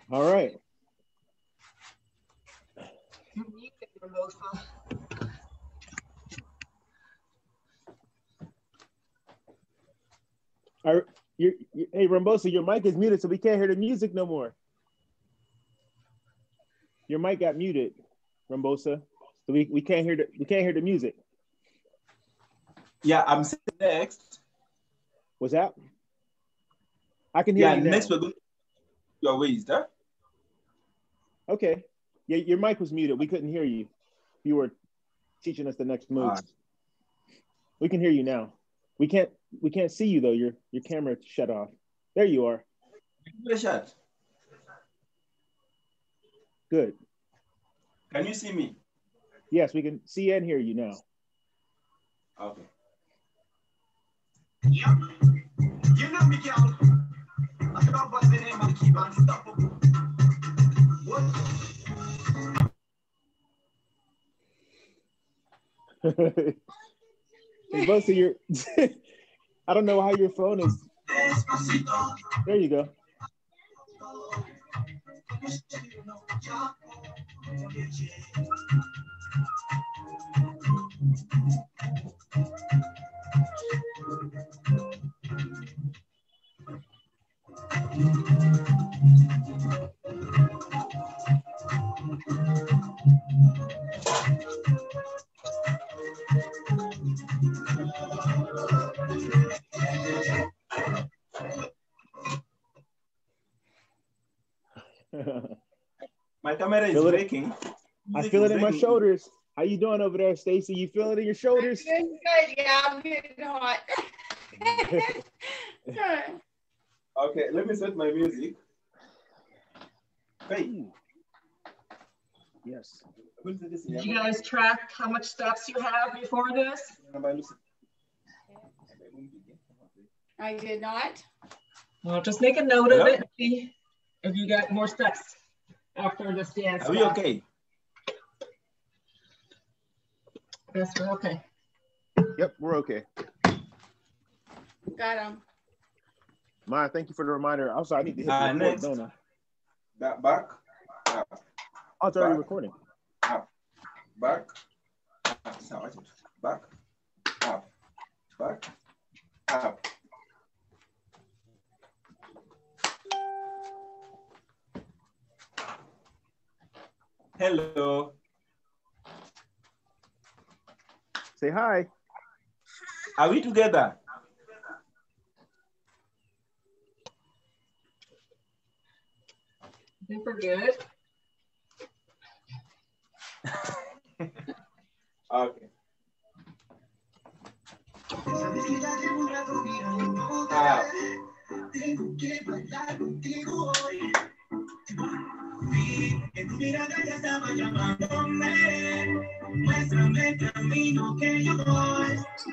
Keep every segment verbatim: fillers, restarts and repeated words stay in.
All right. Are you, hey, Rombosa, your mic is muted, so we can't hear the music no more. Your mic got muted, Rombosa, so we, we can't hear the we can't hear the music. Yeah, I'm next. What's that? I can hear yeah, you now. Next we're going your ways, huh? Okay. Yeah, your mic was muted. We couldn't hear you. You were teaching us the next move. Right. We can hear you now. We can't we can't see you though. Your your camera shut off. There you are. Shut. Good. Can you see me? Yes, we can see and hear you now. Okay. Yep. You know me, girl. I said I'm buzzing in my keep unstoppable. What? Hey, Bosa, you're I don't know how your phone is. There you go. My camera is feel breaking. I feel it in my shoulders. How you doing over there, Stacy? You feel it in your shoulders? I'm doing good. Yeah, I'm getting hot. Okay, let me set my music. Hey. Yes. Did you guys track how much steps you have before this? I did not. Well, just make a note Hello? of it and see if you got more steps after this dance. Are we okay? Yes, we're okay. Yep, we're okay. Got him. Maya, thank you for the reminder. Also, I need to hit uh, the record, next. don't I? Back, back. Up. Oh, it's already back. recording. Up, back, up. Back, up, back, up. Hello. Say hi. Are we together? I think we're good. Okay. Vi que tu mirada ya estaba llamándome. Muéstrame el camino que yo voy.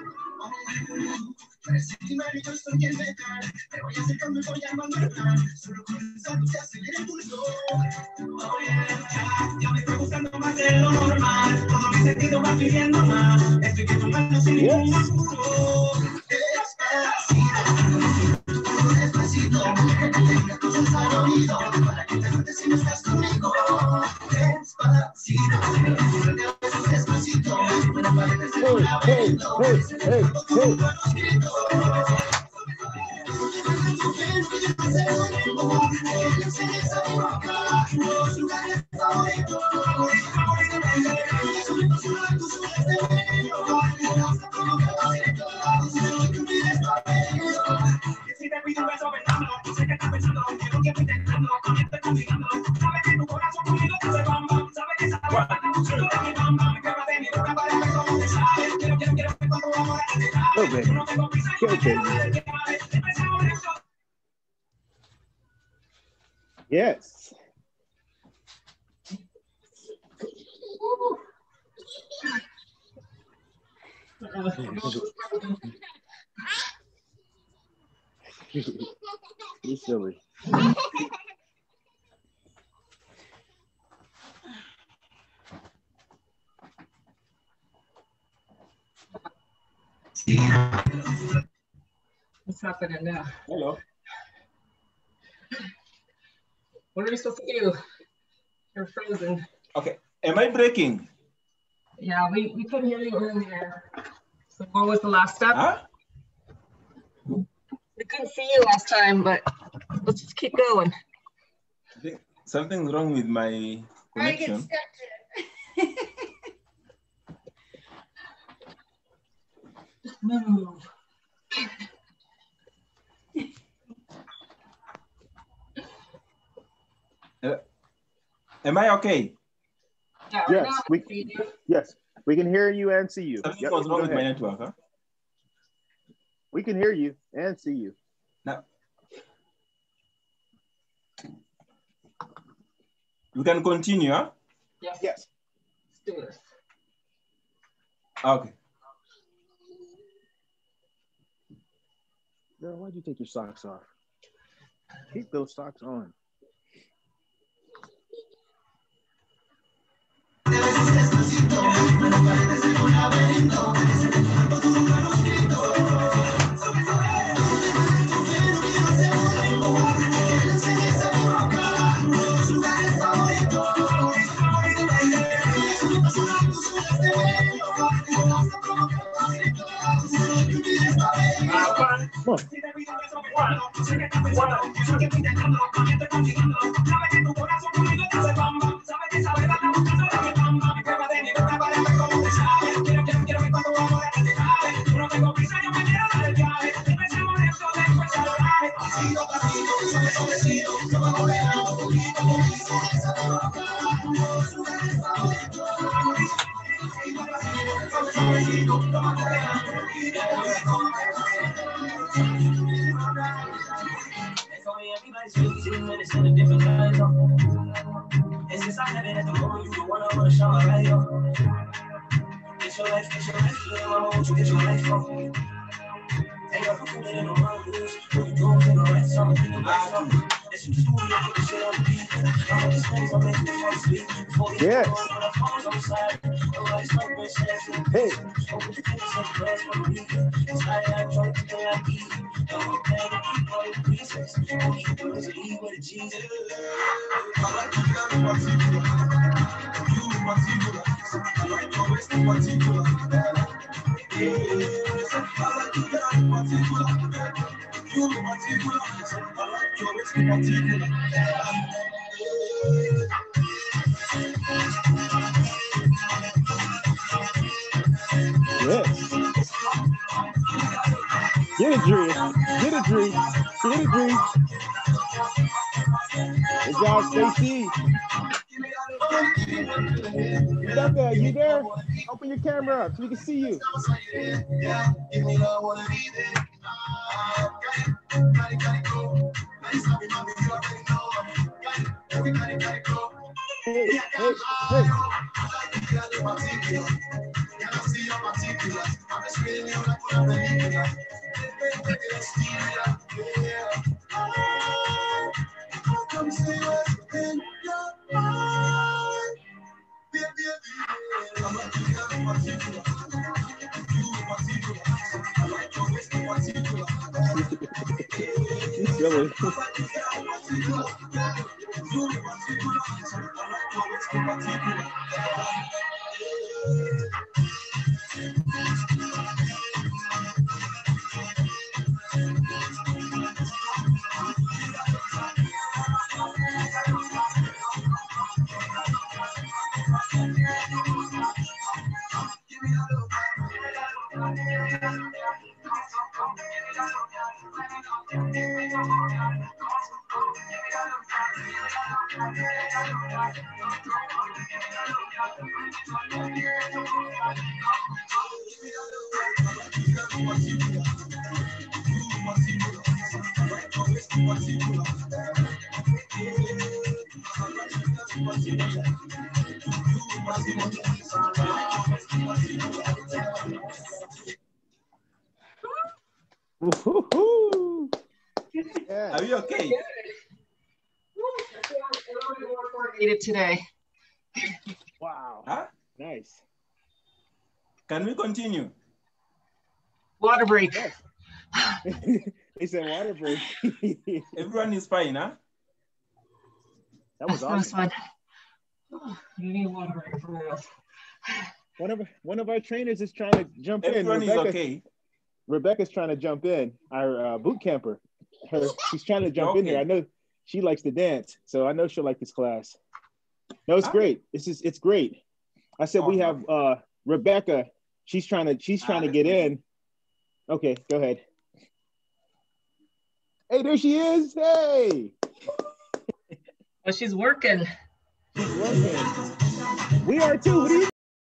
Parece que yo estoy en meta. Te voy acercando y voy llamando a hablar. Solo con un salto se acelera el pulso. Oye, ya, ya me está gustando más de lo normal. Todo mi sentido va pidiendo más. Estoy que tomando sin ningún apuro. Despacito, que te tenga cosas al oído. Para que te notes si no estás conmigo. Despacito, despacito. Una pared de ser un laberinto. Hey, hey, hey. Go, baby. Go, baby. Yes. You're silly. What's happening now? Hello. What are we supposed to do? You're frozen. Okay. Am I breaking? Yeah, we, we couldn't hear you earlier. So what was the last step? Huh? We couldn't see you last time, but let's just keep going. I think something's wrong with my connection. Just move. Uh, am I okay? Yeah, Yes, now we, see you. yes, we can hear you and see you. Something Yep, was wrong go with my ahead. network, huh? We can hear you and see you. Now, we can continue, huh? Yes. Yes. Let's do this. Okay. Girl, why'd you take your socks off? Keep those socks on. Come on. Yes. Hey. Yes. Get it, Dree. Get it, Dree. Get it, Dree. Good job, Stacy. Becca, you there? Open your camera up so we can see you. Hey, hey, hey. He's silly. Woo-hoo-hoo. Yeah. Are you okay? Coordinated today. Wow. Huh? Nice. Can we continue? Water break. Yes. They said water break. Everyone is fine, huh? That was That was awesome. fun. Oh, you need water for real. One of one of our trainers is trying to jump Everyone in. is Rebecca, okay. Rebecca's trying to jump in. Our uh, boot camper. Her, she's trying to jump Okay. in here. I know she likes to dance, so I know she'll like this class. No, it's Ah. great. This is it's great. I said we Oh, have uh, Rebecca. She's trying to she's trying Ah, to get in. Okay, go ahead. Hey, there she is. Hey, Well, she's working. she's working. We are too. What do you?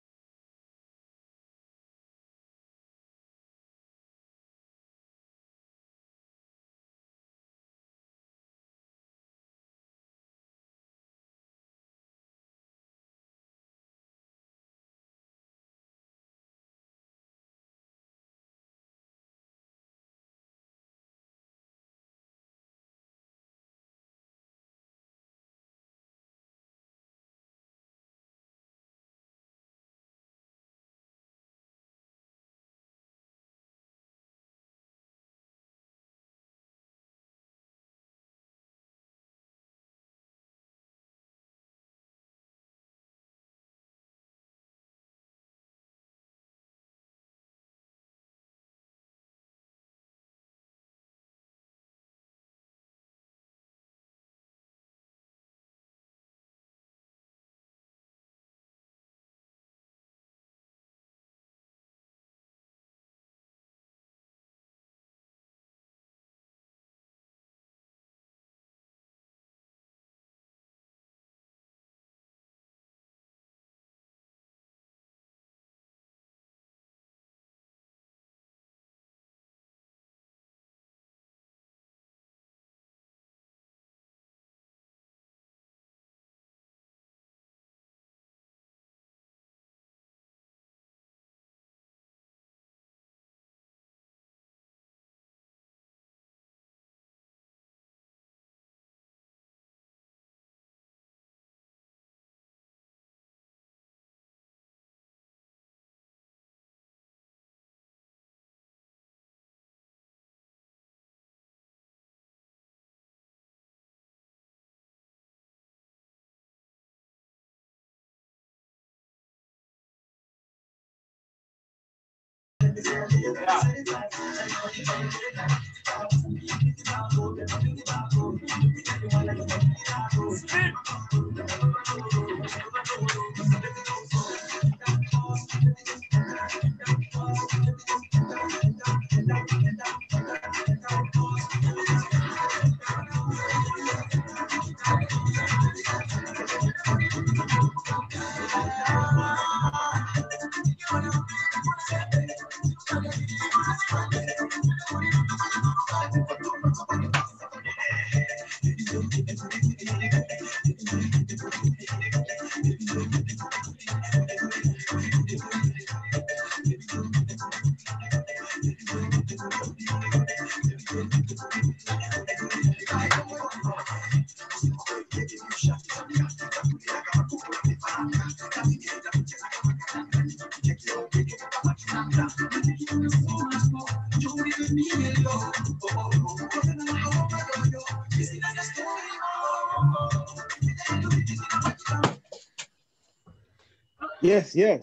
Yes, yes.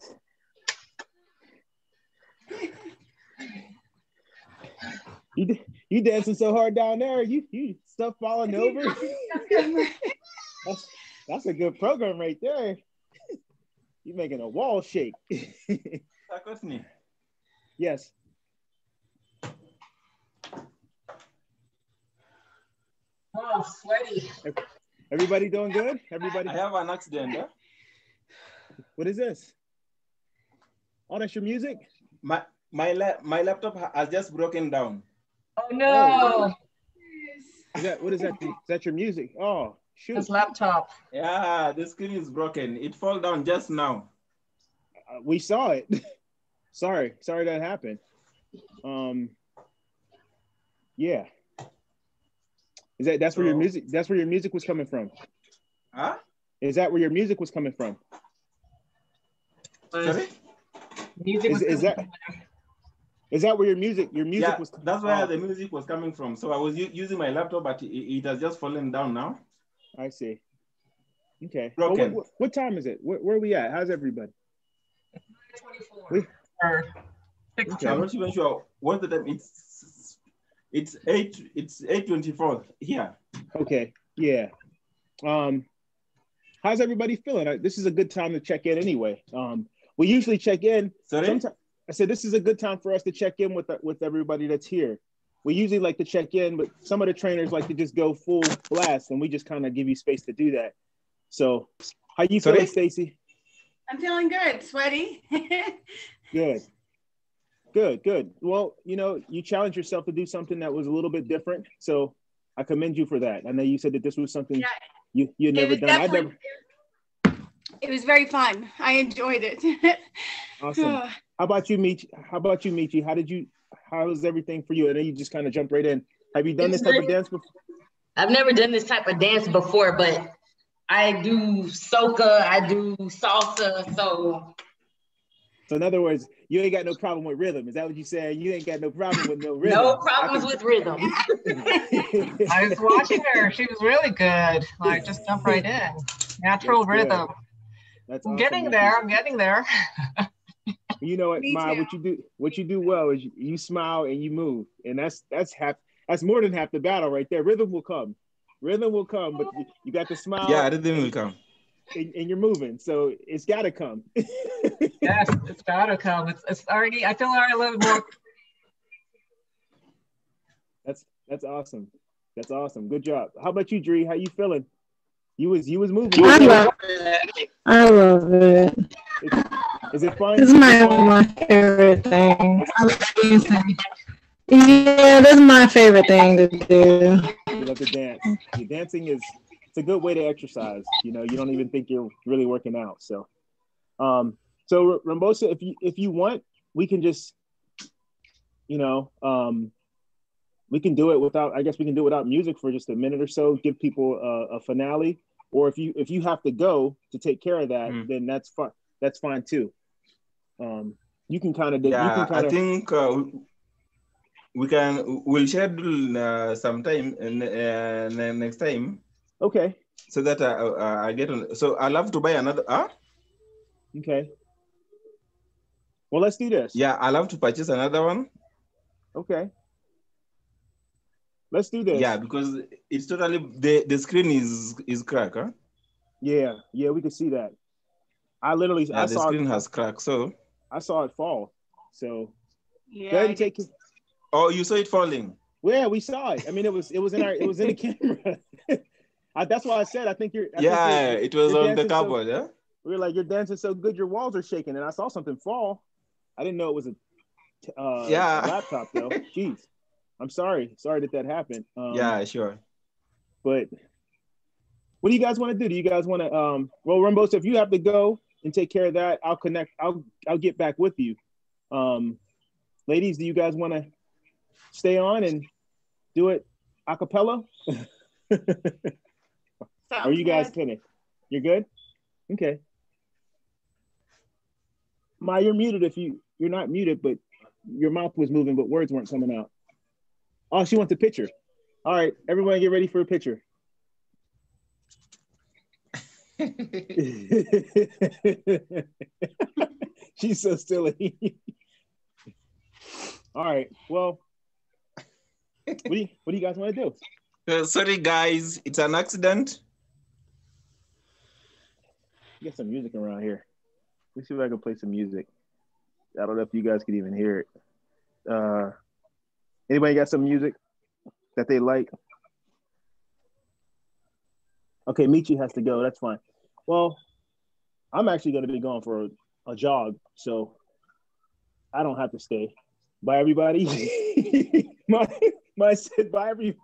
You you dancing so hard down there, you you stuff falling over. that's that's a good program right there. You're making a wall shake. Courtnee. Yes. Oh, sweaty. Everybody doing good? Everybody. I have an accident. Huh? What is this? Oh, that's your music? My my la my laptop has just broken down. Oh no! Is that what is that? Is that your music? Oh, shoot! His laptop. Yeah, the screen is broken. It fell down just now. Uh, we saw it. sorry, sorry that happened. Um. Yeah. Is that that's so, where your music? That's where your music was coming from. Huh? Is that where your music was coming from? Sorry? Music is, is that? Is that where your music? Your music yeah, was. That's where oh. the music was coming from. So I was using my laptop, but it, it has just fallen down now. I see. Okay. Well, broken. what, what, what time is it? Where, where are we at? How's everybody? twenty-four. We, Or six Okay. I'm two. not even sure what the time. It's it's eight. It's eight twenty-four here. okay. Yeah. Um, how's everybody feeling? I, this is a good time to check in anyway. Um, we usually check in. Sorry. Sometimes I said this is a good time for us to check in with with everybody that's here. We usually like to check in, but some of the trainers like to just go full blast, and we just kind of give you space to do that. So, how you Sorry? feeling, Stacy? I'm feeling good. Sweaty. Good. Good, good. Well, you know, you challenged yourself to do something that was a little bit different. So I commend you for that. I know you said that this was something Yeah. you you had It never was done. I'd definitely- never. It was very fun. I enjoyed it. Awesome. How about you, Michi? How about you, Michi? How did you? How was everything for you? I know you just kind of jumped right in. Have you done this type of dance before? I've never done this type of dance before, but I do soca, I do salsa, so. So in other words, you ain't got no problem with rhythm. Is that what you saying? You ain't got no problem with no rhythm. No problems with rhythm. I was watching her. She was really good. Like, just jump right in. Natural That's good. rhythm. That's I'm awesome, getting Michi. there. I'm getting there. You know what, Me Ma, too. what you do, what you do well is you, you smile and you move, and that's that's half. That's more than half the battle right there. Rhythm will come, rhythm will come, but you, you got the smile. Yeah, rhythm will come. And, and you're moving, so it's got to come. Yes, it's gotta come. It's, it's already, I feel already a little more. That's that's awesome. That's awesome. Good job. How about you, Dree? How you feeling? You was you was moving. I love it. I love it. Is, is it fun? This is my, my favorite thing. I love dancing. Yeah, this is my favorite thing to do. You love to dance. Your dancing is it's a good way to exercise. You know, you don't even think you're really working out. So, um, so Rombosa, if you if you want, we can just, you know, um, we can do it without. I guess we can do it without music for just a minute or so. Give people a, a finale, or if you if you have to go to take care of that, Mm. then that's fine. That's fine too. Um, you can kind of. Yeah, you can kind I of. think uh, we can. We'll schedule uh, sometime uh, next time Okay. so that I, uh, I get on. So I'll have to buy another. Huh? Okay. Well, let's do this. Yeah, I'll have to purchase another one. Okay. Let's do this. Yeah, because it's totally the, the screen is is cracked. Huh? Yeah. Yeah, we can see that. I literally Yeah, I the saw screen it, has cracked. So. I saw it fall. So Yeah, go ahead I and take it. Oh, you saw it falling. Well, yeah, we saw it. I mean, it was it was in our it was in the camera. I, that's why I said I think you're. I Yeah, think it was you're on the dancing so- cupboard. Yeah. we were like, you're dancing so good, your walls are shaking, and I saw something fall. I didn't know it was a, uh, Yeah. a laptop though. Jeez, I'm sorry. Sorry that that happened. Um, Yeah, sure. But what do you guys want to do? Do you guys want to? Um, well, Rombosa, if you have to go and take care of that, I'll connect. I'll I'll get back with you. Um, ladies, do you guys want to stay on and do it a cappella? Are you guys good. finished? You're good? Okay. Ma, you're muted if you, you're not muted, but your mouth was moving, but words weren't coming out. Oh, she wants a picture. All right, everyone get ready for a picture. She's so silly. All right, well, what do you, what do you guys want to do? Uh, sorry, guys. It's an accident. Get some music around here. Let's see if I can play some music. I don't know if you guys could even hear it. Uh, anybody got some music that they like? Okay, Michi has to go. That's fine. Well, I'm actually going to be going for a, a jog, so I don't have to stay. Bye, everybody. my, my said bye, everybody.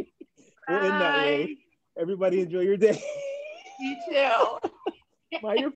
We'll end that way. Everybody enjoy your day. You too. Bye, you're